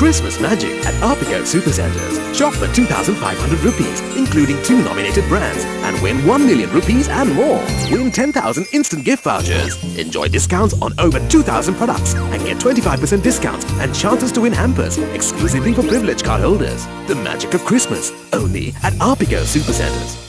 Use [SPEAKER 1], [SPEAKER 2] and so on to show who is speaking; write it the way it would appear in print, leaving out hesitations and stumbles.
[SPEAKER 1] Christmas magic at ARPICO Supercentres. Shop for 2,500 rupees, including 2 nominated brands, and win 1 million rupees and more. Win 10,000 instant gift vouchers. Enjoy discounts on over 2,000 products and get 25% discounts and chances to win hampers exclusively for privileged card holders. The magic of Christmas, only at ARPICO Supercentres.